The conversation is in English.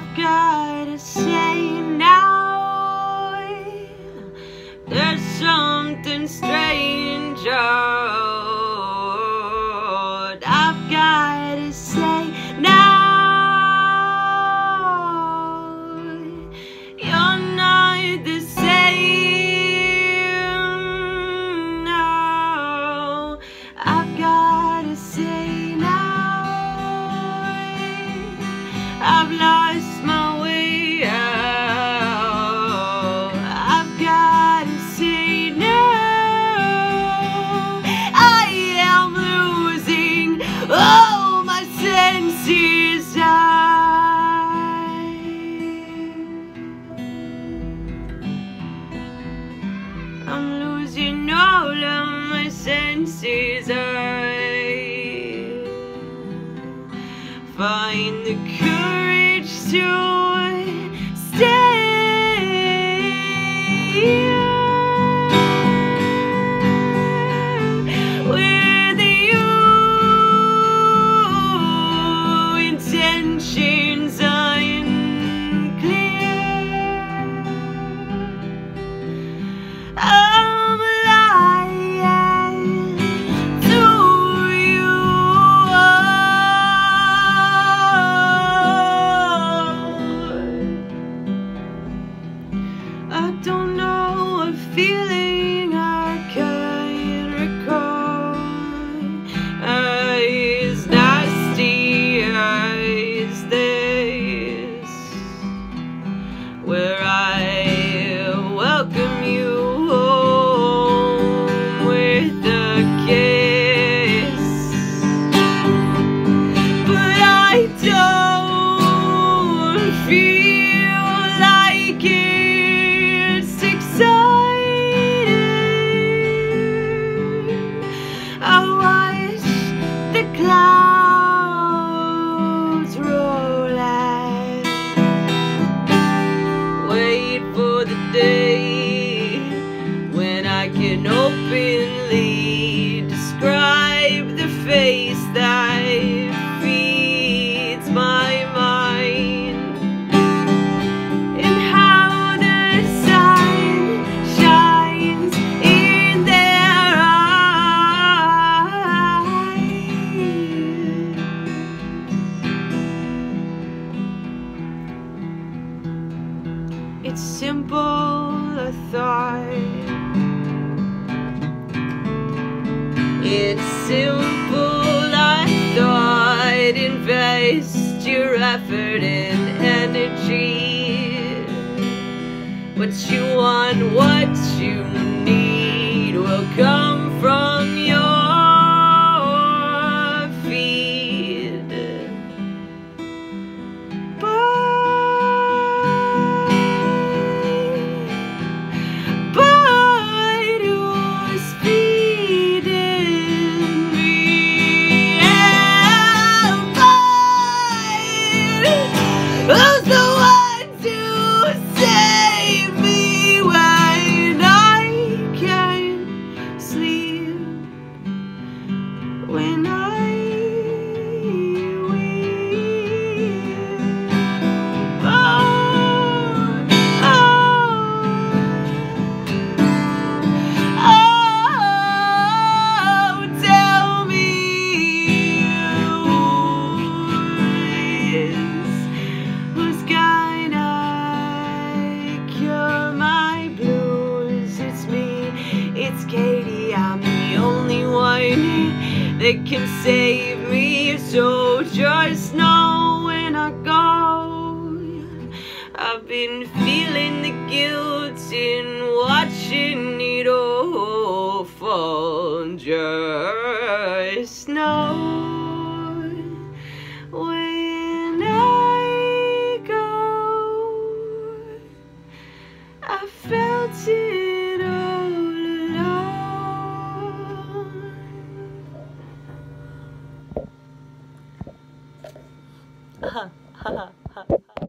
I've gotta say now, there's something strange out. I've gotta say now, you're not the same now. I've gotta say now, I've lost my way out. I've gotta say now, I am losing all my senses. I'm losing all of my senses. I find the courage to stay with you. Intentions unclear. I'm lying to you. I don't know a feeling I can't recall. As nasty as this, where I welcome you home with a kiss, but I don't feel like it's exciting. I watch the clouds roll out, wait for the day when I can openly describe the face that feeds my mind, and how the sun shines in their eyes. It's simple, I thought. It's simple, I thought. Invest your effort and energy. What you want, what you need will come from your feet. But who's feeding me? And who's the one to save me when I can't sleep, when I weep? Oh, tell me who's gonna cure my blues? It's me, it's Katie. I'm the only one that can save me. So just know when I go, I've been feeling the guilt in watching it all fall. Just know when I go, I felt it all alone.